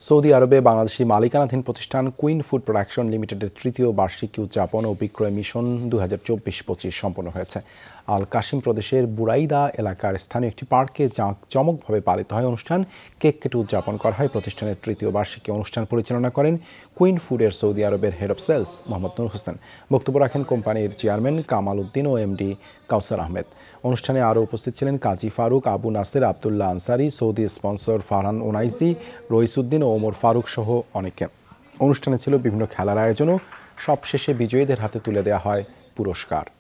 Saudi আরবে বাংলাদেশি মালিকানাধীন প্রতিষ্ঠান কুইন ফুড প্রোডাকশন লিমিটেডের তৃতীয় বার্ষিকী উদযাপন ও বিক্রয় মিশন 2024-25 সম্পন্ন হয়েছে। আল কাশিম প্রদেশের বুরাইদা এলাকার স্থানীয় একটি পার্কে চমকভাবে পালিত হয় অনুষ্ঠান। কেক কেটে উদযাপন করা হয়। প্রতিষ্ঠানের তৃতীয় বার্ষিকী অনুষ্ঠান পরিচালনা করেন কুইন ফুডের সৌদি আরবের head of sales Mohammad Noor Hossain. বক্তব্য রাখেন কোম্পানির চেয়ারম্যান কামাল উদ্দিন ও এমডি কাউসার আহমেদ। অনুষ্ঠানে আরও উপস্থিত ছিলেন কাজী ফারুক, আবু নাসের, আবদুল্লাহ আনসারি, সৌদি স্পন্সর ফারহান ওনাইসি, রইসুদ্দিন ও ওমর ফারুক সহ অনেকে। অনুষ্ঠানে ছিল বিভিন্ন খেলার আয়োজনও। সবশেষে বিজয়ীদের হাতে তুলে দেওয়া হয় পুরস্কার।